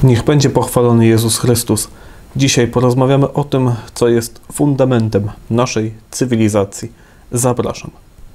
Niech będzie pochwalony Jezus Chrystus. Dzisiaj porozmawiamy o tym, co jest fundamentem naszej cywilizacji. Zapraszam.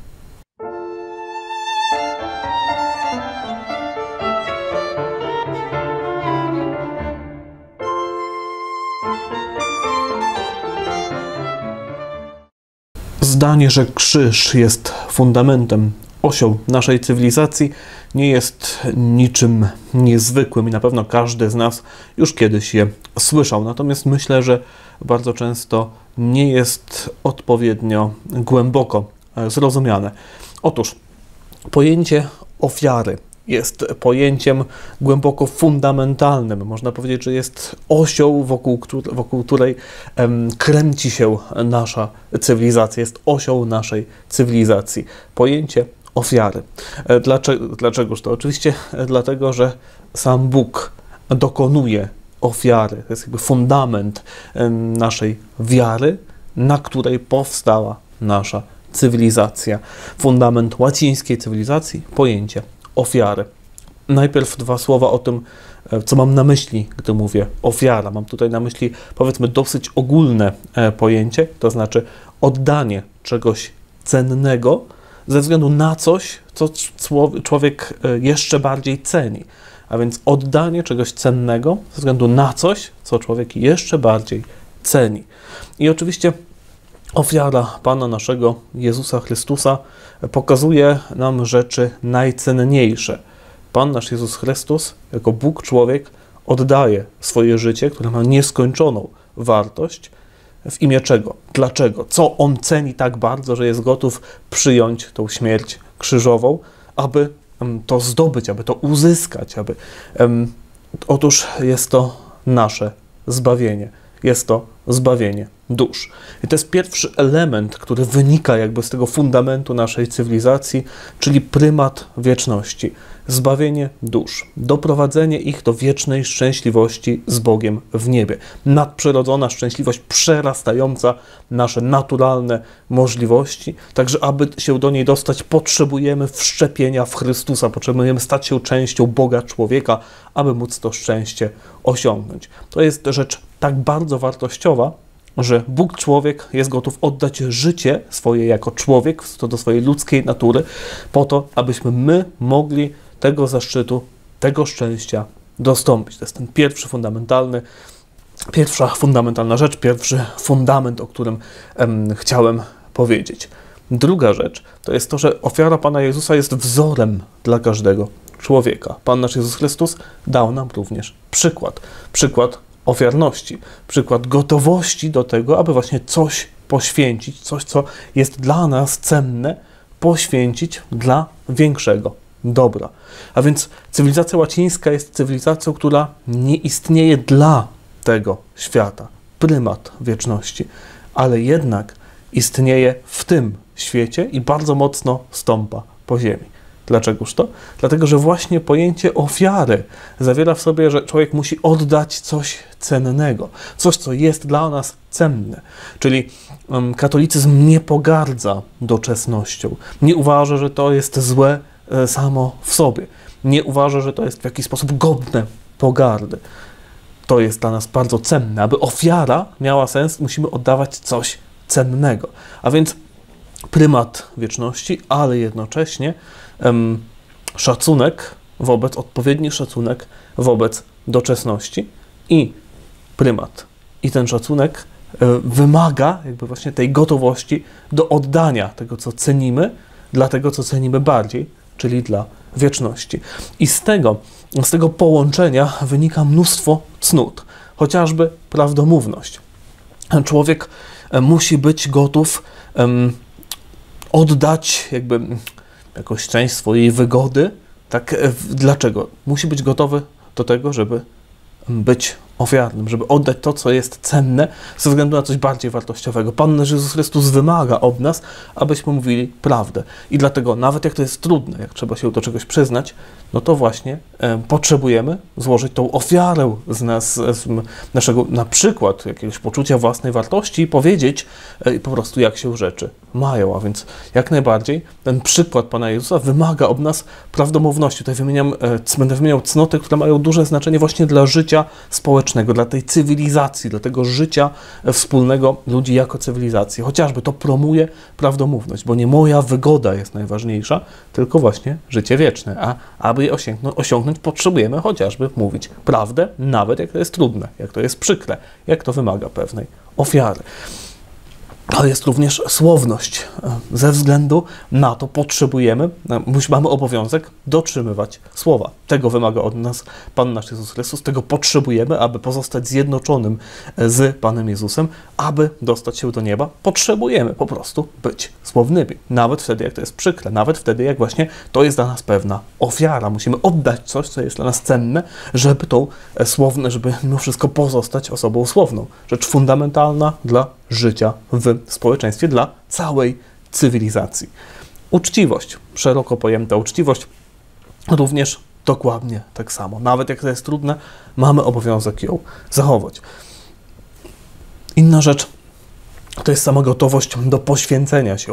Zdanie, że krzyż jest fundamentem, osią naszej cywilizacji, nie jest niczym niezwykłym i na pewno każdy z nas już kiedyś je słyszał. Natomiast myślę, że bardzo często nie jest odpowiednio głęboko zrozumiane. Otóż pojęcie ofiary jest pojęciem głęboko fundamentalnym. Można powiedzieć, że jest osią, wokół której kręci się nasza cywilizacja, jest osią naszej cywilizacji. Pojęcie ofiary. Dlaczegoż to? Oczywiście dlatego, że sam Bóg dokonuje ofiary. To jest jakby fundament naszej wiary, na której powstała nasza cywilizacja. Fundament łacińskiej cywilizacji, pojęcie ofiary. Najpierw dwa słowa o tym, co mam na myśli, gdy mówię ofiara. Mam tutaj na myśli, powiedzmy, dosyć ogólne pojęcie, to znaczy oddanie czegoś cennego ze względu na coś, co człowiek jeszcze bardziej ceni. A więc oddanie czegoś cennego ze względu na coś, co człowiek jeszcze bardziej ceni. I oczywiście ofiara Pana naszego Jezusa Chrystusa pokazuje nam rzeczy najcenniejsze. Pan nasz Jezus Chrystus, jako Bóg człowiek, oddaje swoje życie, które ma nieskończoną wartość. W imię czego? Dlaczego? Co On ceni tak bardzo, że jest gotów przyjąć tą śmierć krzyżową, aby to zdobyć, aby to uzyskać, Otóż jest to nasze zbawienie. Jest to zbawienie dusz. I to jest pierwszy element, który wynika jakby z tego fundamentu naszej cywilizacji, czyli prymat wieczności. Zbawienie dusz. Doprowadzenie ich do wiecznej szczęśliwości z Bogiem w niebie. Nadprzyrodzona szczęśliwość przerastająca nasze naturalne możliwości. Także aby się do niej dostać, potrzebujemy wszczepienia w Chrystusa. Potrzebujemy stać się częścią Boga człowieka, aby móc to szczęście osiągnąć. To jest rzecz tak bardzo wartościowa, że Bóg człowiek jest gotów oddać życie swoje jako człowiek, co do swojej ludzkiej natury, po to, abyśmy my mogli tego zaszczytu, tego szczęścia dostąpić. To jest ten pierwsza fundamentalna rzecz, pierwszy fundament, o którym chciałem powiedzieć. Druga rzecz to jest to, że ofiara Pana Jezusa jest wzorem dla każdego człowieka. Pan nasz Jezus Chrystus dał nam również przykład ofiarności, przykład gotowości do tego, aby właśnie coś poświęcić, coś, co jest dla nas cenne, poświęcić dla większego dobra. A więc cywilizacja łacińska jest cywilizacją, która nie istnieje dla tego świata, prymat wieczności, ale jednak istnieje w tym świecie i bardzo mocno stąpa po ziemi. Dlaczegoż to? Dlatego, że właśnie pojęcie ofiary zawiera w sobie, że człowiek musi oddać coś cennego, coś, co jest dla nas cenne. Czyli katolicyzm nie pogardza doczesnością, nie uważa, że to jest złe samo w sobie, nie uważa, że to jest w jakiś sposób godne pogardy. To jest dla nas bardzo cenne. Aby ofiara miała sens, musimy oddawać coś cennego. A więc prymat wieczności, ale jednocześnie odpowiedni szacunek wobec doczesności i prymat. I ten szacunek wymaga jakby właśnie tej gotowości do oddania tego, co cenimy, dla tego, co cenimy bardziej, czyli dla wieczności. I z tego połączenia wynika mnóstwo cnót, chociażby prawdomówność. Człowiek musi być gotów oddać jakby jakąś część swojej wygody. Tak, dlaczego? Musi być gotowy do tego, żeby być ofiarnym, żeby oddać to, co jest cenne, ze względu na coś bardziej wartościowego. Pan nasz Jezus Chrystus wymaga od nas, abyśmy mówili prawdę. I dlatego, nawet jak to jest trudne, jak trzeba się do czegoś przyznać, no to właśnie potrzebujemy złożyć tą ofiarę z naszego, na przykład, jakiegoś poczucia własnej wartości i powiedzieć po prostu, jak się rzeczy mają, a więc jak najbardziej ten przykład Pana Jezusa wymaga od nas prawdomówności. Tutaj będę wymieniał cnoty, które mają duże znaczenie właśnie dla życia społecznego, dla tej cywilizacji, dla tego życia wspólnego ludzi jako cywilizacji. Chociażby to promuje prawdomówność, bo nie moja wygoda jest najważniejsza, tylko właśnie życie wieczne, a aby je osiągnąć potrzebujemy chociażby mówić prawdę, nawet jak to jest trudne, jak to jest przykre, jak to wymaga pewnej ofiary. Ale jest również słowność. Ze względu na to mamy obowiązek dotrzymywać słowa. Tego wymaga od nas Pan nasz Jezus Chrystus. Tego potrzebujemy, aby pozostać zjednoczonym z Panem Jezusem, aby dostać się do nieba. Potrzebujemy po prostu być słownymi. Nawet wtedy, jak to jest przykre. Nawet wtedy, jak właśnie to jest dla nas pewna ofiara. Musimy oddać coś, co jest dla nas cenne, żeby żeby mimo wszystko pozostać osobą słowną. Rzecz fundamentalna dla życia w społeczeństwie, dla całej cywilizacji. Uczciwość, szeroko pojęta uczciwość, również dokładnie tak samo. Nawet jak to jest trudne, mamy obowiązek ją zachować. Inna rzecz to jest sama gotowość do poświęcenia się.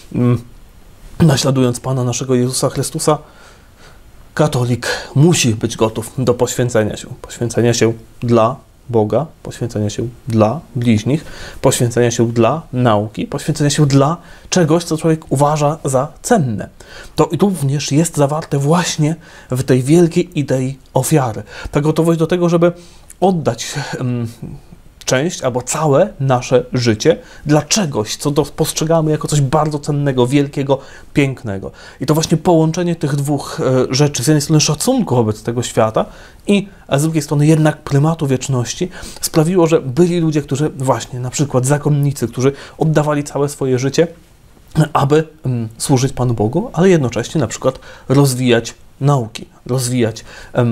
Naśladując Pana naszego Jezusa Chrystusa, katolik musi być gotów do poświęcenia się dla Boga, poświęcenia się dla bliźnich, poświęcenia się dla nauki, poświęcenia się dla czegoś, co człowiek uważa za cenne. To również jest zawarte właśnie w tej wielkiej idei ofiary. Ta gotowość do tego, żeby oddać część albo całe nasze życie dla czegoś, co postrzegamy jako coś bardzo cennego, wielkiego, pięknego. I to właśnie połączenie tych dwóch rzeczy, z jednej strony szacunku wobec tego świata a z drugiej strony jednak prymatu wieczności, sprawiło, że byli ludzie, którzy właśnie, na przykład zakonnicy, którzy oddawali całe swoje życie, aby służyć Panu Bogu, ale jednocześnie na przykład rozwijać nauki, rozwijać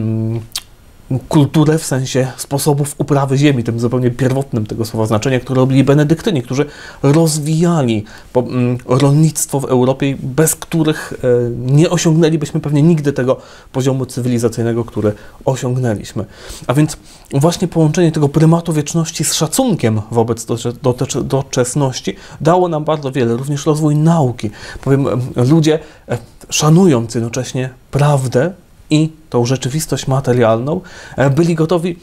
kulturę w sensie sposobów uprawy ziemi, tym zupełnie pierwotnym tego słowa znaczenia, które robili benedyktyni, którzy rozwijali rolnictwo w Europie, bez których nie osiągnęlibyśmy pewnie nigdy tego poziomu cywilizacyjnego, który osiągnęliśmy. A więc właśnie połączenie tego prymatu wieczności z szacunkiem wobec doczesności dało nam bardzo wiele, również rozwój nauki. Ludzie szanując jednocześnie prawdę i tą rzeczywistość materialną, byli gotowi,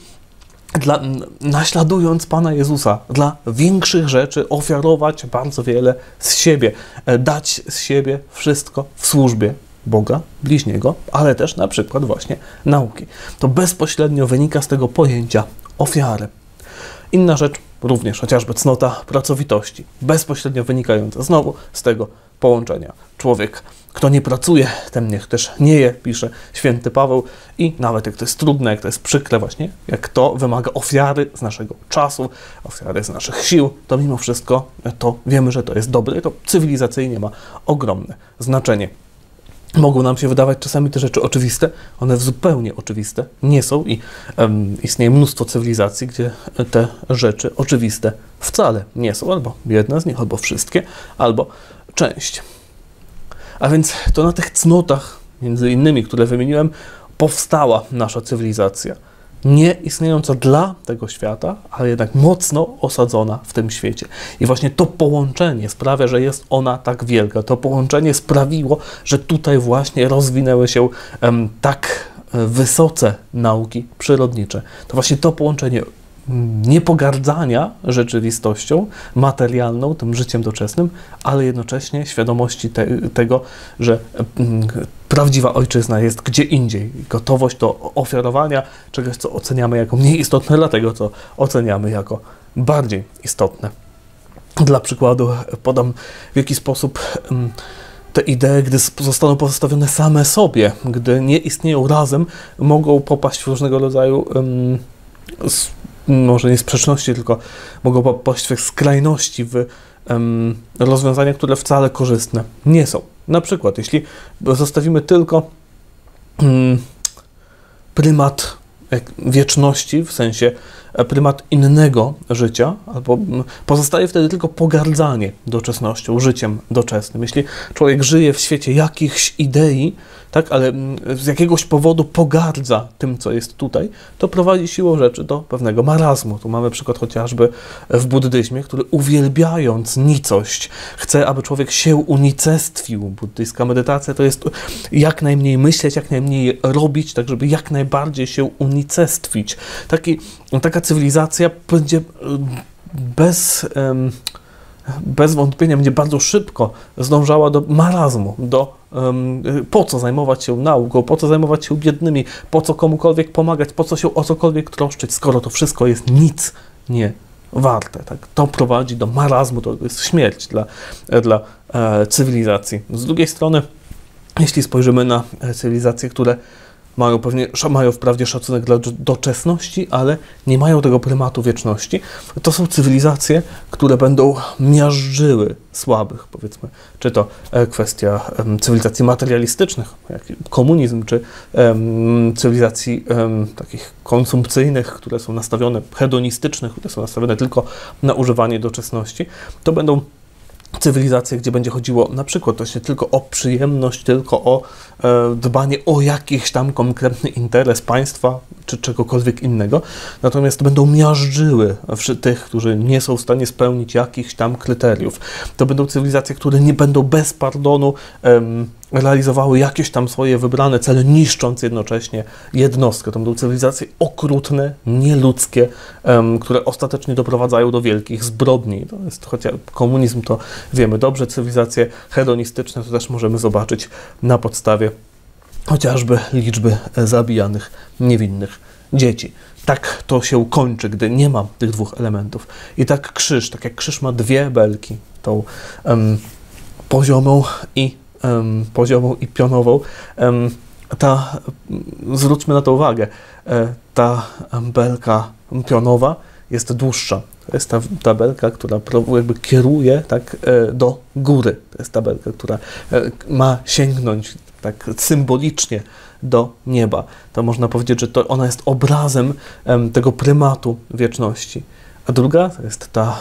naśladując Pana Jezusa, dla większych rzeczy ofiarować bardzo wiele z siebie, dać z siebie wszystko w służbie Boga, bliźniego, ale też na przykład właśnie nauki. To bezpośrednio wynika z tego pojęcia ofiary. Inna rzecz, również chociażby cnota pracowitości, bezpośrednio wynikająca znowu z tego połączenia. Człowiek, kto nie pracuje, ten niech też nie je, pisze święty Paweł, i nawet jak to jest trudne, jak to jest przykre właśnie, jak to wymaga ofiary z naszego czasu, ofiary z naszych sił, to mimo wszystko to wiemy, że to jest dobre i to cywilizacyjnie ma ogromne znaczenie. Mogą nam się wydawać czasami te rzeczy oczywiste, one zupełnie oczywiste nie są i istnieje mnóstwo cywilizacji, gdzie te rzeczy oczywiste wcale nie są, albo jedna z nich, albo wszystkie, albo część. A więc to na tych cnotach, między innymi, które wymieniłem, powstała nasza cywilizacja. Nie istniejąca dla tego świata, ale jednak mocno osadzona w tym świecie. I właśnie to połączenie sprawia, że jest ona tak wielka. To połączenie sprawiło, że tutaj właśnie rozwinęły się tak wysoce nauki przyrodnicze. To właśnie to połączenie niepogardzania rzeczywistością materialną, tym życiem doczesnym, ale jednocześnie świadomości tego, że prawdziwa ojczyzna jest gdzie indziej. Gotowość do ofiarowania czegoś, co oceniamy jako mniej istotne, dlatego co oceniamy jako bardziej istotne. Dla przykładu podam, w jaki sposób te idee, gdy zostaną pozostawione same sobie, gdy nie istnieją razem, mogą popaść w różnego rodzaju może nie sprzeczności, tylko mogą popaść w skrajności, w rozwiązania, które wcale korzystne nie są. Na przykład, jeśli zostawimy tylko prymat wieczności, w sensie prymat innego życia, albo pozostaje wtedy tylko pogardzanie doczesnością, życiem doczesnym. Jeśli człowiek żyje w świecie jakichś idei, tak, ale z jakiegoś powodu pogardza tym, co jest tutaj, to prowadzi siłą rzeczy do pewnego marazmu. Tu mamy przykład chociażby w buddyzmie, który uwielbiając nicość, chce, aby człowiek się unicestwił. Buddyjska medytacja to jest jak najmniej myśleć, jak najmniej robić, tak żeby jak najbardziej się unicestwić. Taka cywilizacja będzie bez wątpienia będzie bardzo szybko zdążała do marazmu, po co zajmować się nauką, po co zajmować się biednymi, po co komukolwiek pomagać, po co się o cokolwiek troszczyć, skoro to wszystko jest nic nie warte. Tak? To prowadzi do marazmu, to jest śmierć dla cywilizacji. Z drugiej strony, jeśli spojrzymy na cywilizacje, które mają wprawdzie szacunek dla doczesności, ale nie mają tego prymatu wieczności. To są cywilizacje, które będą miażdżyły słabych, powiedzmy. Czy to kwestia cywilizacji materialistycznych, jak komunizm, czy cywilizacji takich konsumpcyjnych, które są nastawione, hedonistycznych, które są nastawione tylko na używanie doczesności. To będą cywilizacje, gdzie będzie chodziło na przykład właśnie tylko o przyjemność, tylko o dbanie o jakiś tam konkretny interes państwa, czy czegokolwiek innego, natomiast będą miażdżyły tych, którzy nie są w stanie spełnić jakichś tam kryteriów. To będą cywilizacje, które nie będą bez pardonu realizowały jakieś tam swoje wybrane cele, niszcząc jednocześnie jednostkę. To będą cywilizacje okrutne, nieludzkie, które ostatecznie doprowadzają do wielkich zbrodni. To jest, chociaż komunizm to wiemy dobrze, cywilizacje hedonistyczne to też możemy zobaczyć na podstawie chociażby liczby zabijanych niewinnych dzieci. Tak to się kończy, gdy nie ma tych dwóch elementów. I tak jak krzyż ma dwie belki, tą poziomą i pionową, zwróćmy na to uwagę, ta belka pionowa jest dłuższa. To jest ta belka, która jakby kieruje tak, do góry. To jest ta belka, która ma sięgnąć tak symbolicznie do nieba. To można powiedzieć, że ona jest obrazem tego prymatu wieczności. A druga to jest ta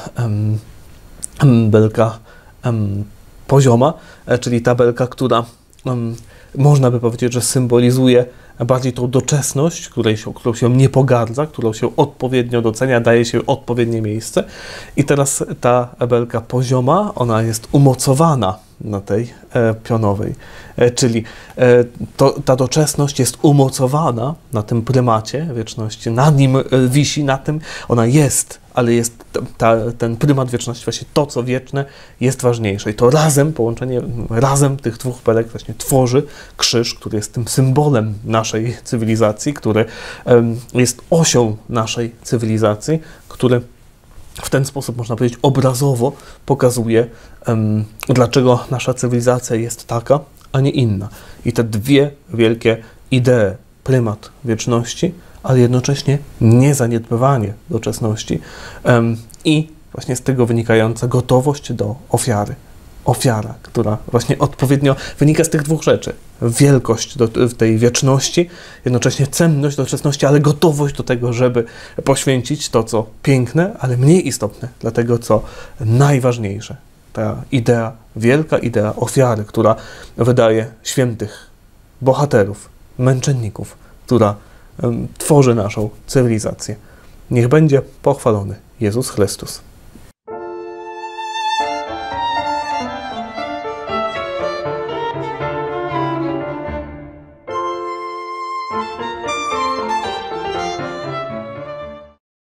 belka pozioma, czyli ta belka, która można by powiedzieć, że symbolizuje bardziej tą doczesność, którą się nie pogardza, którą się odpowiednio docenia, daje się odpowiednie miejsce. I teraz ta belka pozioma, ona jest umocowana na tej pionowej, czyli ta doczesność jest umocowana na tym prymacie wieczności, na nim wisi, na tym ona jest, ale jest ten prymat wieczności, właśnie to, co wieczne, jest ważniejsze. I to połączenie tych dwóch belek właśnie tworzy krzyż, który jest tym symbolem naszej cywilizacji, który jest osią naszej cywilizacji, który w ten sposób, można powiedzieć, obrazowo pokazuje, dlaczego nasza cywilizacja jest taka, a nie inna. I te dwie wielkie idee, prymat wieczności, ale jednocześnie niezaniedbywanie doczesności i właśnie z tego wynikająca gotowość do ofiary. Ofiara, która właśnie odpowiednio wynika z tych dwóch rzeczy. Wielkość tej wieczności, jednocześnie cenność doczesności, ale gotowość do tego, żeby poświęcić to, co piękne, ale mniej istotne dla tego, co najważniejsze. Ta idea, wielka idea ofiary, która wydaje świętych bohaterów, męczenników, która tworzy naszą cywilizację. Niech będzie pochwalony Jezus Chrystus.